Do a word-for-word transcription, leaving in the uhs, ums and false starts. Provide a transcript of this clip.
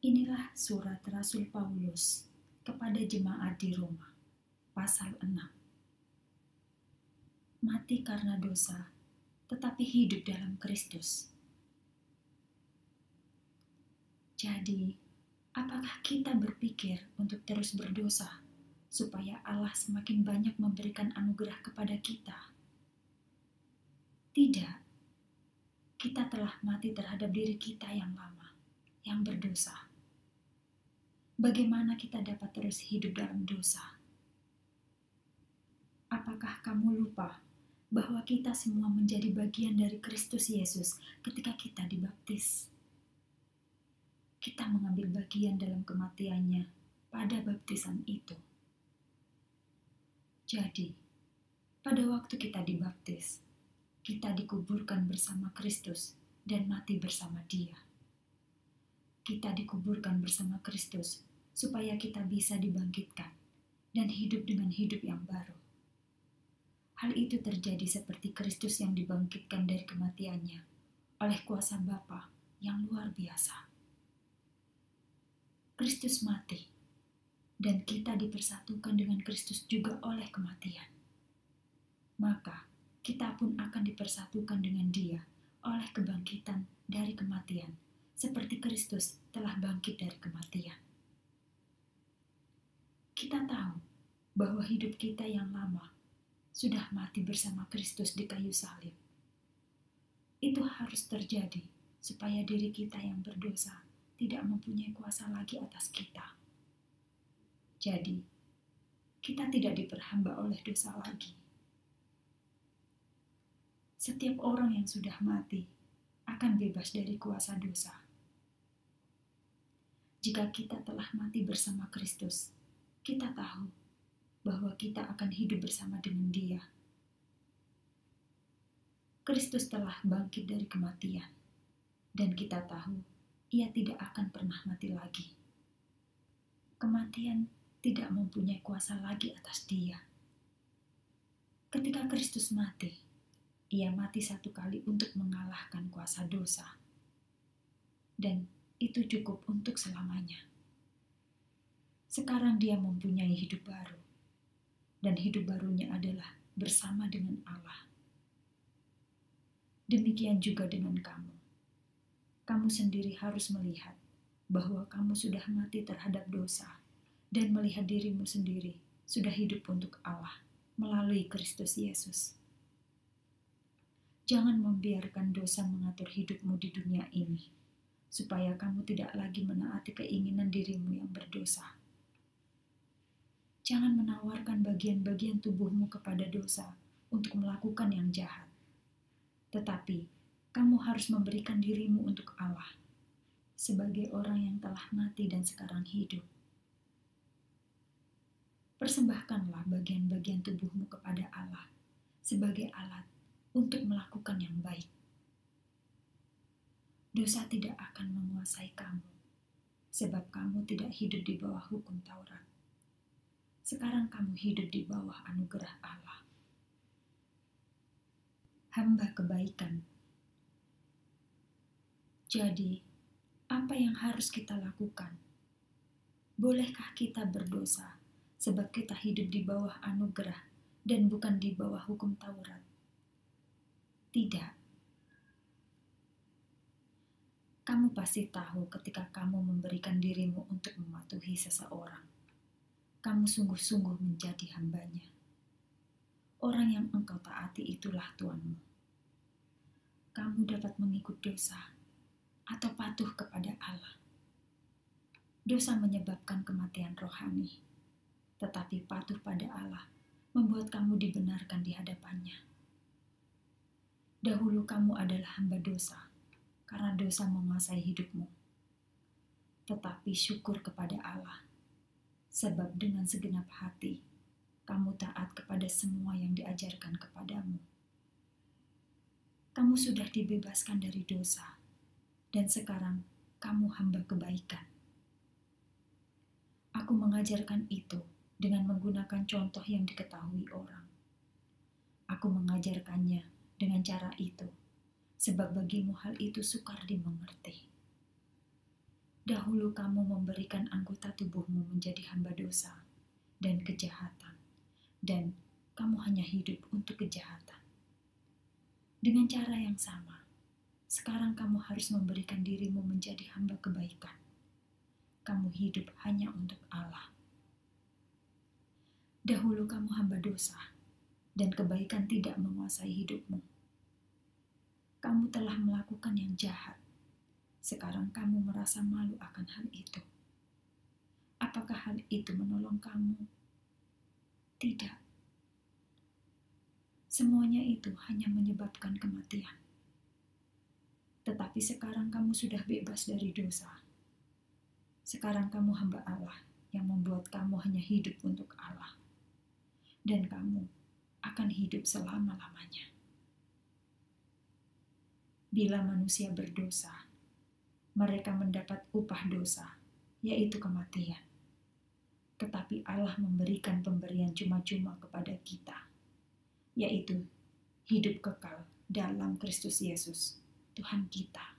Inilah surat Rasul Paulus kepada jemaat di Roma, pasal enam. Mati karena dosa, tetapi hidup dalam Kristus. Jadi, apakah kita berpikir untuk terus berdosa, supaya Allah semakin banyak memberikan anugerah kepada kita? Tidak. Kita telah mati terhadap diri kita yang lama, yang berdosa. Bagaimana kita dapat terus hidup dalam dosa? Apakah kamu lupa bahwa kita semua menjadi bagian dari Kristus Yesus ketika kita dibaptis? Kita mengambil bagian dalam kematiannya pada baptisan itu. Jadi, pada waktu kita dibaptis, kita dikuburkan bersama Kristus dan mati bersama Dia. Kita dikuburkan bersama Kristus supaya kita bisa dibangkitkan dan hidup dengan hidup yang baru. Hal itu terjadi seperti Kristus yang dibangkitkan dari kematiannya oleh kuasa Bapa yang luar biasa. Kristus mati, dan kita dipersatukan dengan Kristus juga oleh kematian. Maka, kita pun akan dipersatukan dengan Dia oleh kebangkitan dari kematian, seperti Kristus telah bangkit dari kematian. Kita tahu bahwa hidup kita yang lama sudah mati bersama Kristus di kayu salib. Itu harus terjadi supaya diri kita yang berdosa tidak mempunyai kuasa lagi atas kita. Jadi, kita tidak diperhamba oleh dosa lagi. Setiap orang yang sudah mati akan bebas dari kuasa dosa. Jika kita telah mati bersama Kristus, kita tahu bahwa kita akan hidup bersama dengan Dia. Kristus telah bangkit dari kematian, dan kita tahu Ia tidak akan pernah mati lagi. Kematian tidak mempunyai kuasa lagi atas Dia. Ketika Kristus mati, Ia mati satu kali untuk mengalahkan kuasa dosa. Dan itu cukup untuk selamanya. Sekarang Dia mempunyai hidup baru. Dan hidup barunya adalah bersama dengan Allah. Demikian juga dengan kamu. Kamu sendiri harus melihat bahwa kamu sudah mati terhadap dosa dan melihat dirimu sendiri sudah hidup untuk Allah melalui Kristus Yesus. Jangan membiarkan dosa mengatur hidupmu di dunia ini, supaya kamu tidak lagi menaati keinginan dirimu yang berdosa. Jangan menawarkan bagian-bagian tubuhmu kepada dosa untuk melakukan yang jahat. Tetapi, kamu harus memberikan dirimu untuk Allah, sebagai orang yang telah mati dan sekarang hidup. Persembahkanlah bagian-bagian tubuhmu kepada Allah, sebagai alat untuk melakukan yang baik. Dosa tidak akan menguasai kamu, sebab kamu tidak hidup di bawah hukum Taurat. Sekarang kamu hidup di bawah anugerah Allah. Hamba kebaikan. Jadi, apa yang harus kita lakukan? Bolehkah kita berdosa sebab kita hidup di bawah anugerah dan bukan di bawah hukum Taurat? Tidak. Kamu pasti tahu ketika kamu memberikan dirimu untuk mematuhi seseorang, kamu sungguh-sungguh menjadi hambanya. Orang yang engkau taati itulah Tuanmu. Kamu dapat mengikut dosa atau patuh kepada Allah. Dosa menyebabkan kematian rohani, tetapi patuh pada Allah membuat kamu dibenarkan di hadapannya. Dahulu kamu adalah hamba dosa, karena dosa menguasai hidupmu. Tetapi syukur kepada Allah, sebab dengan segenap hati, kamu taat kepada semua yang diajarkan kepadamu. Kamu sudah dibebaskan dari dosa, dan sekarang kamu hamba kebaikan. Aku mengajarkan itu dengan menggunakan contoh yang diketahui orang. Aku mengajarkannya dengan cara itu, sebab bagimu hal itu sukar dimengerti. Dahulu kamu memberikan anggota tubuhmu menjadi hamba dosa dan kejahatan, dan kamu hanya hidup untuk kejahatan. Dengan cara yang sama, sekarang kamu harus memberikan dirimu menjadi hamba kebaikan. Kamu hidup hanya untuk Allah. Dahulu kamu hamba dosa, dan kebaikan tidak menguasai hidupmu. Kamu telah melakukan yang jahat. Sekarang kamu merasa malu akan hal itu. Apakah hal itu menolong kamu? Tidak. Semuanya itu hanya menyebabkan kematian. Tetapi sekarang kamu sudah bebas dari dosa. Sekarang kamu hamba Allah yang membuat kamu hanya hidup untuk Allah. Dan kamu akan hidup selama-lamanya. Bila manusia berdosa, mereka mendapat upah dosa, yaitu kematian. Tetapi Allah memberikan pemberian cuma-cuma kepada kita, yaitu hidup kekal dalam Kristus Yesus, Tuhan kita.